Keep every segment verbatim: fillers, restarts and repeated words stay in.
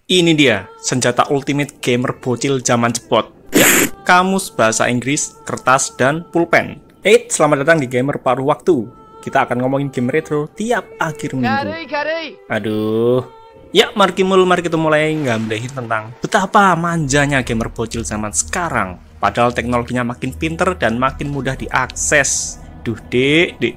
Ini dia, senjata ultimate gamer bocil zaman cepot. Ya, kamus bahasa Inggris, kertas, dan pulpen. Eh, selamat datang di Gamer Paruh Waktu. Kita akan ngomongin game retro tiap akhir minggu. Kari, kari. Aduh. Ya, mari kimul, mari kita mulai ngambilin tentang betapa manjanya gamer bocil zaman sekarang. Padahal teknologinya makin pinter dan makin mudah diakses. Duh, dek, dek.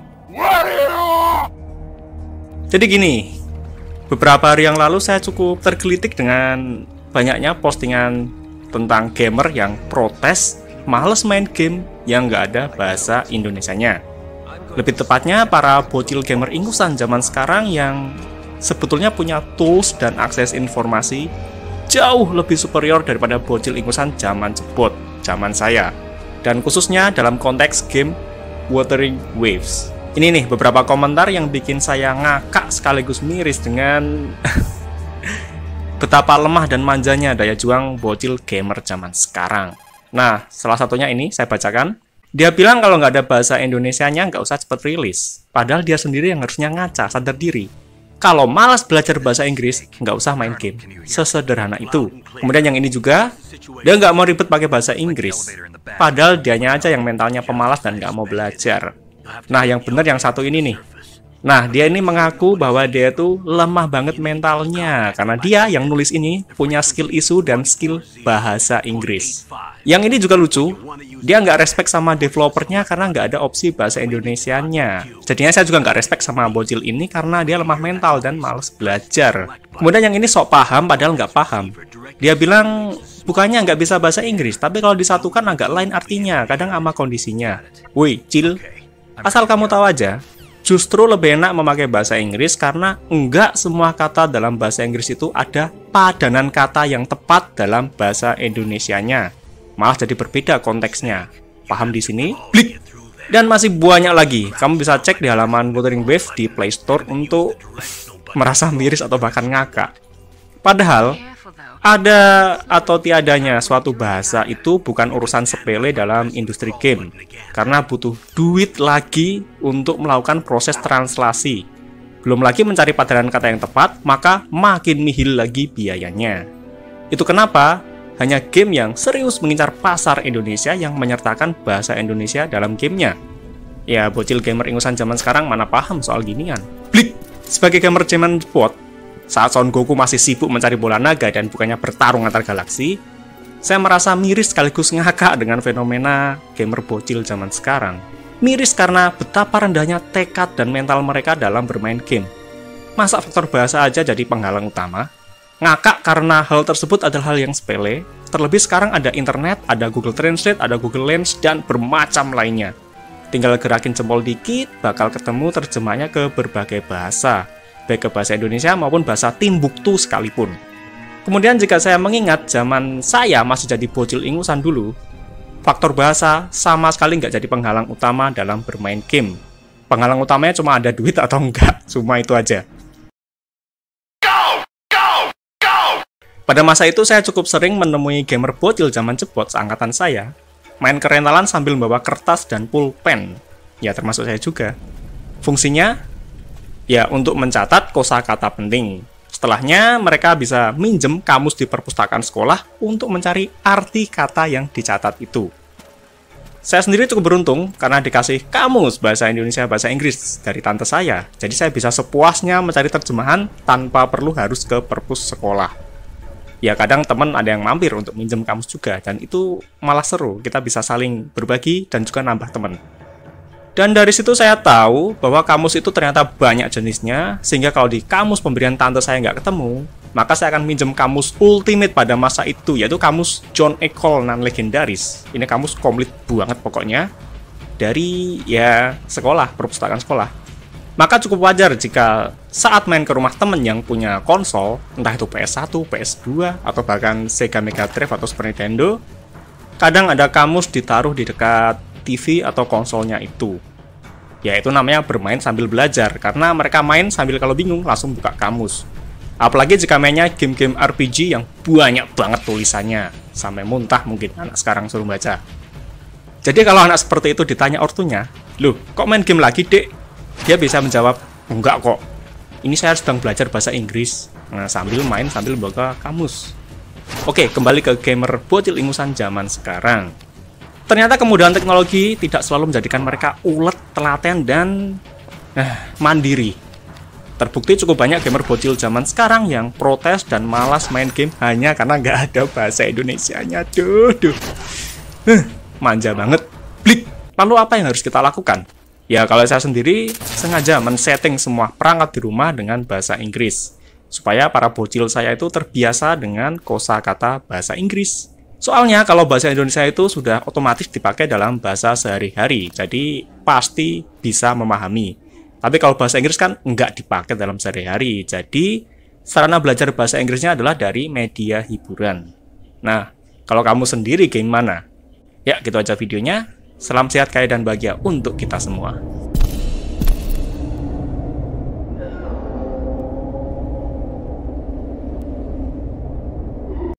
Jadi gini, beberapa hari yang lalu saya cukup tergelitik dengan banyaknya postingan tentang gamer yang protes males main game yang nggak ada bahasa Indonesianya. Lebih tepatnya para bocil gamer ingusan zaman sekarang yang sebetulnya punya tools dan akses informasi jauh lebih superior daripada bocil ingusan zaman jebot, zaman saya. Dan khususnya dalam konteks game Wuthering Waves. Ini nih beberapa komentar yang bikin saya ngakak sekaligus miris dengan betapa lemah dan manjanya daya juang bocil gamer zaman sekarang. Nah, salah satunya ini saya bacakan. Dia bilang kalau nggak ada bahasa Indonesianya nggak usah cepet rilis. Padahal dia sendiri yang harusnya ngaca, sadar diri. Kalau malas belajar bahasa Inggris, nggak usah main game. Sesederhana itu. Kemudian yang ini juga, dia nggak mau ribet pakai bahasa Inggris. Padahal dianya aja yang mentalnya pemalas dan nggak mau belajar. Nah, yang benar yang satu ini nih. Nah, dia ini mengaku bahwa dia tuh lemah banget mentalnya. Karena dia yang nulis ini punya skill isu dan skill bahasa Inggris. Yang ini juga lucu, dia nggak respect sama developernya karena nggak ada opsi bahasa Indonesianya. Jadinya saya juga nggak respect sama bocil ini karena dia lemah mental dan males belajar. Kemudian yang ini sok paham padahal nggak paham. Dia bilang bukannya nggak bisa bahasa Inggris, tapi kalau disatukan agak lain artinya, kadang sama kondisinya. Woi, Cil, asal kamu tahu aja, justru lebih enak memakai bahasa Inggris karena enggak semua kata dalam bahasa Inggris itu ada padanan kata yang tepat dalam bahasa Indonesianya. Malah jadi berbeda konteksnya. Paham di sini? Blik! Dan masih banyak lagi. Kamu bisa cek di halaman Wuthering Waves di Play Store untuk merasa miris atau bahkan ngakak. Padahal, ada atau tiadanya suatu bahasa itu bukan urusan sepele dalam industri game. Karena butuh duit lagi untuk melakukan proses translasi. Belum lagi mencari padanan kata yang tepat, maka makin nihil lagi biayanya. Itu kenapa hanya game yang serius mengincar pasar Indonesia yang menyertakan bahasa Indonesia dalam gamenya. Ya, bocil gamer ingusan zaman sekarang mana paham soal ginian. Blik! Sebagai gamer zaman bot, saat Son Goku masih sibuk mencari bola naga dan bukannya bertarung antar galaksi, saya merasa miris sekaligus ngakak dengan fenomena gamer bocil zaman sekarang. Miris karena betapa rendahnya tekad dan mental mereka dalam bermain game. Masa faktor bahasa aja jadi penghalang utama? Ngakak karena hal tersebut adalah hal yang sepele. Terlebih sekarang ada internet, ada Google Translate, ada Google Lens, dan bermacam lainnya. Tinggal gerakin jempol dikit, bakal ketemu terjemahnya ke berbagai bahasa, baik ke bahasa Indonesia maupun bahasa Timbuktu sekalipun. Kemudian jika saya mengingat zaman saya masih jadi bocil ingusan dulu, faktor bahasa sama sekali nggak jadi penghalang utama dalam bermain game. Penghalang utamanya cuma ada duit atau enggak, cuma itu aja. Pada masa itu saya cukup sering menemui gamer bocil zaman cepot seangkatan saya main kerentalan sambil membawa kertas dan pulpen. Ya, termasuk saya juga. Fungsinya ya untuk mencatat kosakata penting. Setelahnya mereka bisa minjem kamus di perpustakaan sekolah untuk mencari arti kata yang dicatat itu. Saya sendiri cukup beruntung karena dikasih kamus bahasa Indonesia bahasa Inggris dari tante saya. Jadi saya bisa sepuasnya mencari terjemahan tanpa perlu harus ke perpus sekolah. Ya kadang teman ada yang mampir untuk minjem kamus juga, dan itu malah seru, kita bisa saling berbagi dan juga nambah teman. Dan dari situ saya tahu bahwa kamus itu ternyata banyak jenisnya, sehingga kalau di kamus pemberian tante saya nggak ketemu, maka saya akan minjem kamus ultimate pada masa itu, yaitu kamus John Ecole non legendaris. Ini kamus komplit banget pokoknya, dari ya sekolah, perpustakaan sekolah. Maka cukup wajar jika saat main ke rumah temen yang punya konsol, entah itu P S satu, P S dua, atau bahkan Sega Mega Drive atau Super Nintendo, kadang ada kamus ditaruh di dekat T V atau konsolnya itu. Ya itu namanya bermain sambil belajar, karena mereka main sambil kalau bingung langsung buka kamus. Apalagi jika mainnya game-game R P G yang banyak banget tulisannya, sampai muntah mungkin anak sekarang suruh baca. Jadi kalau anak seperti itu ditanya ortunya, "Loh, kok main game lagi, Dek?" Dia bisa menjawab, "Enggak kok, ini saya sedang belajar bahasa Inggris." Nah, sambil main sambil buka kamus. Oke, kembali ke gamer bocil ingusan zaman sekarang. Ternyata kemudahan teknologi tidak selalu menjadikan mereka ulet, telaten, dan eh, mandiri. Terbukti cukup banyak gamer bocil zaman sekarang yang protes dan malas main game hanya karena nggak ada bahasa Indonesianya. Duh, duh. Huh, manja banget. Blik. Lalu apa yang harus kita lakukan? Ya, kalau saya sendiri sengaja men-setting semua perangkat di rumah dengan bahasa Inggris, supaya para bocil saya itu terbiasa dengan kosakata bahasa Inggris. Soalnya kalau bahasa Indonesia itu sudah otomatis dipakai dalam bahasa sehari-hari, jadi pasti bisa memahami. Tapi kalau bahasa Inggris kan nggak dipakai dalam sehari-hari, jadi sarana belajar bahasa Inggrisnya adalah dari media hiburan. Nah, kalau kamu sendiri gimana? Ya, gitu aja videonya. Salam sehat, kaya, dan bahagia untuk kita semua.